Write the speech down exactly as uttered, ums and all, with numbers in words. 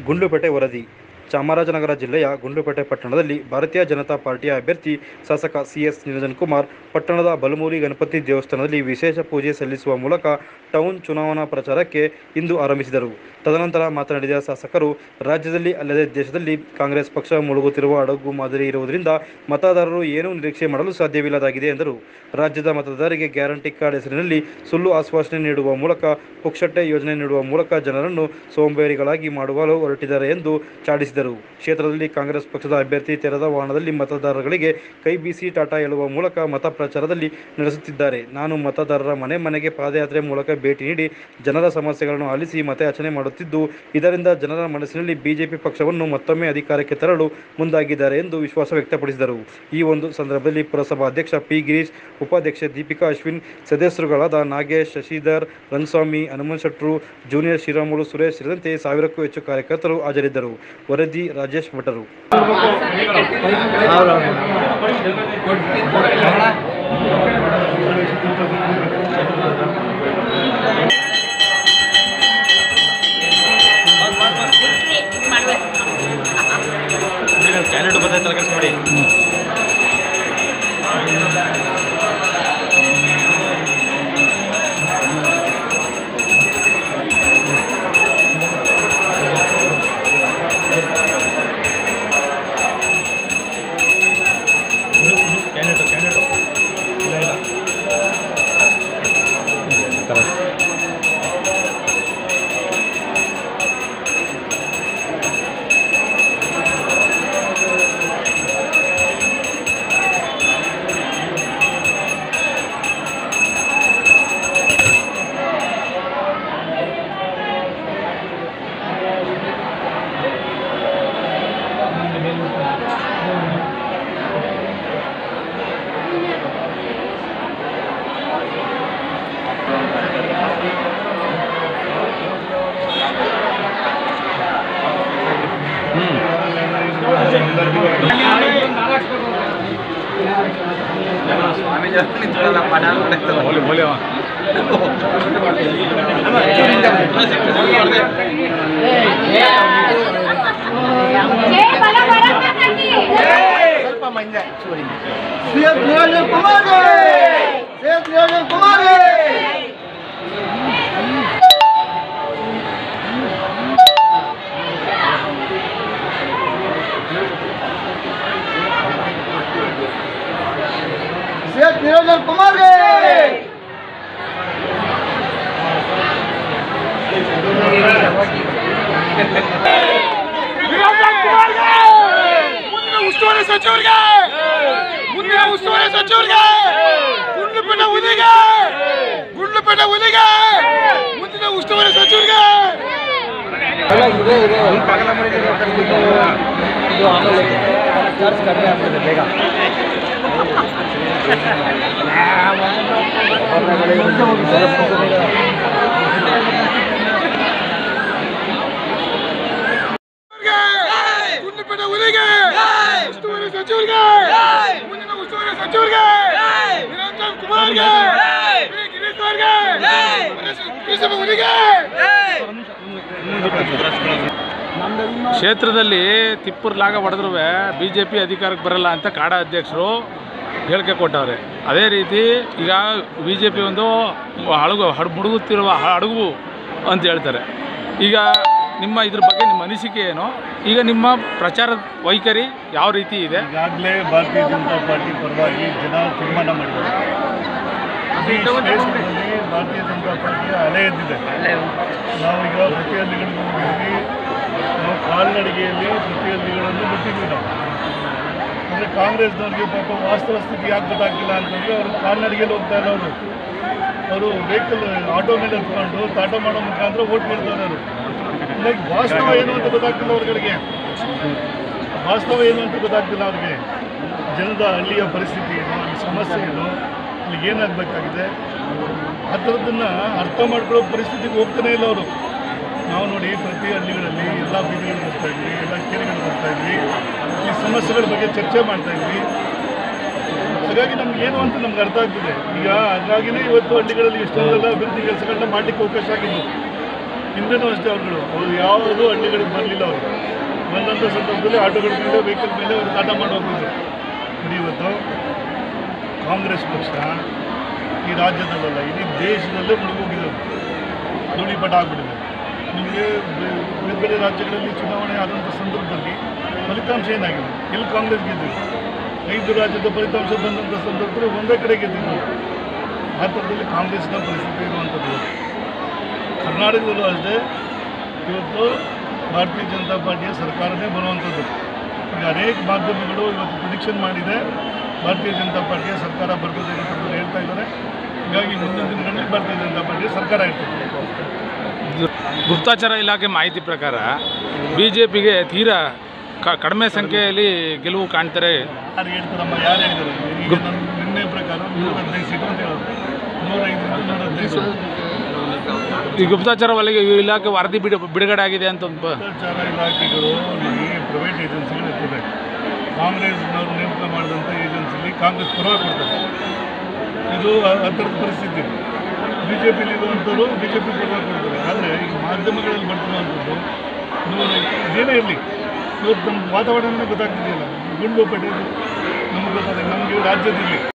ಗುಂಡ್ಲುಪೇಟೆ ವರದಿ. ಚಾಮರಾಜನಗರ ಜಿಲ್ಲೆಯ ಗುಂಡ್ಲುಪೇಟೆ ಪಟ್ಟಣದಲ್ಲಿ ಭಾರತೀಯ ಜನತಾ ಪಾರ್ಟಿಯ ಅಭ್ಯರ್ಥಿ ಶಾಸಕ ಸಿ ಎಸ್ ನಿರಂಜನ್ ಕುಮಾರ್ ಪಟ್ಟಣದ ಬಲಮೂರಿ ಗಣಪತಿ ದೇವಸ್ಥಾನದಲ್ಲಿ ವಿಶೇಷ ಪೂಜೆ ಸಲ್ಲಿಸುವ ಮೂಲಕ ಟೌನ್ ಚುನಾವಣಾ ಪ್ರಚಾರಕ್ಕೆ ಇಂದು ಆರಂಭಿಸಿದರು. ತದನಂತರ ಮಾತನಾಡಿದ ಶಾಸಕರು, ರಾಜ್ಯದಲ್ಲಿ ಅಲ್ಲದೆ ದೇಶದಲ್ಲಿ ಕಾಂಗ್ರೆಸ್ ಪಕ್ಷ ಮುಳುಗುತ್ತಿರುವ ಹಡಗು ಮಾದರಿ ಇರುವುದರಿಂದ ಮತದಾರರು ಏನೂ ನಿರೀಕ್ಷೆ ಮಾಡಲು ಸಾಧ್ಯವಿಲ್ಲದಾಗಿದೆ ಎಂದರು. ರಾಜ್ಯದ ಮತದಾರರಿಗೆ ಗ್ಯಾರಂಟಿ ಕಾರ್ಡ್ ಹೆಸರಿನಲ್ಲಿ ಸುಳ್ಳು ಆಶ್ವಾಸನೆ ನೀಡುವ ಮೂಲಕ, ಪುಕ್ಷಟ್ಟೆ ಯೋಜನೆ ನೀಡುವ ಮೂಲಕ ಜನರನ್ನು ಸೋಂಬೇರಿಗಳಾಗಿ ಮಾಡಲು ಹೊರಟಿದ್ದಾರೆ ಎಂದು ಚಾಡಿಸಿದರು. ಕ್ಷೇತ್ರದಲ್ಲಿ ಕಾಂಗ್ರೆಸ್ ಪಕ್ಷದ ಅಭ್ಯರ್ಥಿ ತೆರೆದ ವಾಹನದಲ್ಲಿ ಮತದಾರಗಳಿಗೆ ಕೈ ಬೀಸಿ ಟಾಟಾ ಹೇಳುವ ಮೂಲಕ ಮತ ಪ್ರಚಾರದಲ್ಲಿ ನಡೆಸುತ್ತಿದ್ದಾರೆ. ನಾನು ಮತದಾರರ ಮನೆ ಮನೆಗೆ ಪಾದಯಾತ್ರೆ ಮೂಲಕ ಭೇಟಿ ನೀಡಿ ಜನರ ಸಮಸ್ಯೆಗಳನ್ನು ಆಲಿಸಿ ಮತಯಾಚನೆ ಮಾಡುತ್ತಿದ್ದು, ಇದರಿಂದ ಜನರ ಮನಸ್ಸಿನಲ್ಲಿ ಬಿಜೆಪಿ ಪಕ್ಷವನ್ನು ಮತ್ತೊಮ್ಮೆ ಅಧಿಕಾರಕ್ಕೆ ತರಲು ಮುಂದಾಗಿದ್ದಾರೆ ಎಂದು ವಿಶ್ವಾಸ ವ್ಯಕ್ತಪಡಿಸಿದರು. ಈ ಒಂದು ಸಂದರ್ಭದಲ್ಲಿ ಪುರಸಭಾ ಅಧ್ಯಕ್ಷ ಪಿ ಗಿರೀಶ್, ಉಪಾಧ್ಯಕ್ಷೆ ದೀಪಿಕಾ ಅಶ್ವಿನ್, ಸದಸ್ಯರುಗಳಾದ ನಾಗೇಶ್, ಶಶಿಧರ್, ರಂಗಸ್ವಾಮಿ, ಹನುಮಂತ ಶೆಟ್ರು, ಜೂನಿಯರ್ ಶ್ರೀರಾಮುಲು, ಸುರೇಶ್ ಸೇರಿದಂತೆ ಸಾವಿರಕ್ಕೂ ಹೆಚ್ಚು ಕಾರ್ಯಕರ್ತರು ಹಾಜರಿದ್ದರು. ವರದಿ ರಾಜೇಶ್ ಭಟ್ಟರು. ಕ್ಯಾಂಡಿಡೇಟ್ ಬಂದ ಕೆಲಸ ಮಾಡಿ. स्वामी जी थोड़ा पढ़ाना पड़ता है बोले बोले वहाँ ಸ್ವಲ್ಪ ಮಂಜ sorry CM Niranjan Kumar CM Niranjan Kumar CM Niranjan Kumar ಮುಂದಿನ ಉಸ್ತುವಾರಿ ಸಚಿವರಿಗೆ ಮುಂದಿನ ಉಸ್ತುವಾರಿ ಸಚಿವರಿಗೆ ಗುಂಡ್ಲುಪೇಟೆ ಹುಲಿಗೆ ಗುಂಡ್ಲುಪೇಟೆ ಹುಲಿಗೆ ಮುಂದಿನ ಉಸ್ತುವಾರಿ ಸಚಿವರಿಗೆ ಬೇಗ ಗುಂಡ್ಲುಪೇಟೆ ಹುಲಿಗೆ ಉಸ್ತುವಾರಿ ಸಚಿವರಿಗೆ ಮುಂದಿನ ಉಸ್ತುವಾರಿ ಸಚಿವರಿಗೆ ನಿರಂಜನ್ ಕುಮಾರ್ಗೆ ಗಿರೀಶ್ ಅವರಿಗೆ ಪುರಸಭೆ ಹುಲಿಗೆ. ಕ್ಷೇತ್ರದಲ್ಲಿ ತಿಪ್ಪುರ್ಲಾಗ ಹೊಡೆದ್ರೂ ಬಿ ಜೆ ಪಿ ಅಧಿಕಾರಕ್ಕೆ ಬರಲ್ಲ ಅಂತ ಕಾಡಾ ಅಧ್ಯಕ್ಷರು ಹೇಳಿಕೆ ಕೊಟ್ಟವ್ರೆ. ಅದೇ ರೀತಿ ಈಗ ಬಿ ಜೆ ಪಿ ಒಂದು ಹಡಗು ಹಡ್ ಮುಳುಗುತ್ತಿರುವ ಹಡಗು ಅಂತ ಹೇಳ್ತಾರೆ. ಈಗ ನಿಮ್ಮ ಇದ್ರ ಬಗ್ಗೆ ನಿಮ್ಮ ಅನಿಸಿಕೆ ಏನು? ಈಗ ನಿಮ್ಮ ಪ್ರಚಾರದ ವೈಖರಿ ಯಾವ ರೀತಿ ಇದೆ? ಈಗಾಗಲೇ ಭಾರತೀಯ ಜನತಾ ಪಾರ್ಟಿ ಪರವಾಗಿ ಜನ ತೀರ್ಮಾನ ಮಾಡಿದ್ದಾರೆ. ಭಾರತೀಯ ಜನತಾ ಪಾರ್ಟಿಯ ಅಲೆ ಎದ್ದಿದೆ. ನಾವೀಗ ಪ್ರತಿಯೊಂದಿಗಳಿಗೂ ಹೋಗಿ ನಾವು ಕಾಲ್ನಡಿಗೆಯಲ್ಲಿ ಪ್ರತಿಯೊಂದಿಗಳನ್ನು ಬಿಟ್ಟಿದ್ವಿ. ನಾವು ಅಂದರೆ ಕಾಂಗ್ರೆಸ್ನವ್ರಿಗೆ ಪಾಪ ವಾಸ್ತವ ಸ್ಥಿತಿ ಯಾಕೆ ಗೊತ್ತಾಗ್ತಿಲ್ಲ ಅಂತಂದರೆ ಅವರು ಕಾಲ್ನಡಿಗೆಯಲ್ಲಿ ಹೋಗ್ತಾ ಇರೋರು. ಅವರು ವೆಹಿಕಲ್ ಆಟೋ ಮೇಲೆ ಎತ್ಕೊಂಡು ತಾಟ ಮಾಡೋ ಮುಖಾಂತರ ಓಟ್ ಮಾಡ್ತಾರೆ. ಅವರು ಲೈಕ್ ವಾಸ್ತವ ಏನು ಅಂತ ಗೊತ್ತಾಗ್ತಿಲ್ಲ ಅವ್ರಿಗೆ. ವಾಸ್ತವ ಏನು ಅಂತ ಗೊತ್ತಾಗ್ತಿಲ್ಲ ಅವ್ರಿಗೆ. ಜನದ ಹಳ್ಳಿಯ ಪರಿಸ್ಥಿತಿ ಏನು, ಅಲ್ಲಿ ಸಮಸ್ಯೆ ಏನು, ಇಲ್ಲಿ ಏನಾಗಬೇಕಾಗಿದೆ ಆ ಥರದ್ದನ್ನು ಅರ್ಥ ಮಾಡ್ಕೊಳ್ಳೋ ಪರಿಸ್ಥಿತಿಗೆ ಹೋಗ್ತಾನೆ ಇಲ್ಲ ಅವರು. ನಾವು ನೋಡಿ ಪ್ರತಿ ಹಳ್ಳಿಗಳಲ್ಲಿ ಎಲ್ಲ ಬೀದಿಗಳು ಬರ್ತಾಯಿದ್ವಿ, ಎಲ್ಲ ಕೆರೆಗಳು ಬರ್ತಾಯಿದ್ವಿ, ಈ ಸಮಸ್ಯೆಗಳ ಬಗ್ಗೆ ಚರ್ಚೆ ಮಾಡ್ತಾಯಿದ್ವಿ. ಹಾಗಾಗಿ ನಮ್ಗೆ ಏನು ಅಂತ ನಮ್ಗೆ ಅರ್ಥ ಆಗ್ತಿದೆ ಈಗ. ಹಾಗಾಗಿನೇ ಇವತ್ತು ಹಳ್ಳಿಗಳಲ್ಲಿ ಎಷ್ಟೊಂದೆಲ್ಲ ಅಭಿವೃದ್ಧಿ ಕೆಲಸಗಳನ್ನ ಮಾಡಲಿಕ್ಕೆ ಅವಕಾಶ ಆಗಿದ್ದು. ಹಿಂದೆನೂ ಅಷ್ಟೇ ಅವ್ರುಗಳು ಅವ್ರು ಯಾವುದೂ ಹಳ್ಳಿಗಳಿಗೆ ಬರಲಿಲ್ಲ ಅವರು. ಬಂದಂಥ ಸಂದರ್ಭದಲ್ಲಿ ಆಟೋಗಳ ಮೇಲೆ ವೆಹಿಕಲ್ ಮೇಲೆ ಅವರು ಕಾಟ ಮಾಡಿ ಹೋಗ್ತಿದ್ರು. ಇವತ್ತು ಕಾಂಗ್ರೆಸ್ ಪಕ್ಷ ಈ ರಾಜ್ಯದಲ್ಲ ಇಡೀ ದೇಶದಲ್ಲೇ ಮುಳುಗೋಗಿದ್ದಾರೆ, ಧೂಳಿಪಟ ಆಗಿಬಿಟ್ಟಿದೆ. ನಿಮಗೆ ಬೇರೆ ಬೇರೆ ರಾಜ್ಯಗಳಲ್ಲಿ ಚುನಾವಣೆ ಆದಂಥ ಸಂದರ್ಭದಲ್ಲಿ ಫಲಿತಾಂಶ ಏನಾಗಿದೆ? ಎಲ್ಲಿ ಕಾಂಗ್ರೆಸ್ ಗೆದ್ದಿದೆ? ಐದು ರಾಜ್ಯದ ಫಲಿತಾಂಶ ಬಂದಂಥ ಸಂದರ್ಭದಲ್ಲಿ ಒಂದೇ ಕಡೆ ಗೆದ್ದಿದ್ದು. ಆ ಥರದಲ್ಲಿ ಕಾಂಗ್ರೆಸ್ನ ಪರಿಸ್ಥಿತಿ ಇರುವಂಥದ್ದು. ಕರ್ನಾಟಕದಲ್ಲೂ ಅಷ್ಟೇ ಇವತ್ತು ಭಾರತೀಯ ಜನತಾ ಪಾರ್ಟಿಯ ಸರ್ಕಾರನೇ ಬರುವಂಥದ್ದು. ಈಗ ಅನೇಕ ಮಾಧ್ಯಮಗಳು ಇವತ್ತು ಪ್ರಿಡಿಕ್ಷನ್ ಮಾಡಿದೆ ಭಾರತೀಯ ಜನತಾ ಪಾರ್ಟಿಯ ಸರ್ಕಾರ ಬರ್ತದೆ ಅಂತ ಹೇಳ್ತಾ ಇದ್ದಾರೆ. ಹೀಗಾಗಿ ಮುಂದಿನ ದಿನಗಳಲ್ಲಿ ಭಾರತೀಯ ಜನತಾ ಪಾರ್ಟಿಯ ಸರ್ಕಾರ ಇರ್ತದೆ. ಗುಪ್ತಚರ ಇಲಾಖೆ ಮಾಹಿತಿ ಪ್ರಕಾರ ಬಿ ಜೆ ಪಿಗೆ ತೀರಾ ಕಡಿಮೆ ಸಂಖ್ಯೆಯಲ್ಲಿ ಗೆಲುವು ಕಾಣ್ತಾರೆ. ಯಾರು ಹೇಳ್ತಾರಮ್ಮ, ಯಾರು ಹೇಳಿದ್ದಾರೆ? ಈಗ ನನ್ನ ನಿನ್ನೆ ಪ್ರಕಾರ ನೂರ ಹದಿನೈದು ಸೀಟು ಅಂತ ಹೇಳೋದು, ನೂರೈದರಿಂದ ನೂರ ಹದಿನೈದು. ಈ ಗುಪ್ತಚರ ವಲಯ ಇಲಾಖೆ ವರದಿ ಬಿಡು ಬಿಡುಗಡೆ ಆಗಿದೆ ಅಂತ. ಗುಪ್ತಚರ ಇಲಾಖೆಗಳು ಈ ಪ್ರೈವೇಟ್ ಏಜೆನ್ಸಿಗಳು ಇರ್ತದೆ. ಕಾಂಗ್ರೆಸ್ನವರು ನೇಮಕ ಮಾಡಿದಂಥ ಏಜೆನ್ಸಿಲಿ ಕಾಂಗ್ರೆಸ್ ಪರವಾಗಿ ಕೊಡ್ತಾರೆ. ಇದು ಆ ಥರದ ಪರಿಸ್ಥಿತಿ. ಬಿ ಜೆ ಪಿಲಿ ಇರುವಂಥವ್ರು ಬಿ ಜೆ ಪಿ ಪರವಾಗಿ ಕೊಡ್ತಾರೆ. ಆದರೆ ಈಗ ಮಾಧ್ಯಮಗಳಲ್ಲಿ ಬರ್ತಿರುವಂಥದ್ದು ನೂರ ಇದೇನೇ ಇರಲಿ, ಇವತ್ತು ನಮ್ಮ ವಾತಾವರಣನೇ ಗೊತ್ತಾಗ್ತಿದೆಯಲ್ಲ, ಗುಂಡ್ಲುಪೇಟೆ ನಮಗೆ ಗೊತ್ತಾಗ ನಮಗೆ ರಾಜ್ಯದಲ್ಲಿ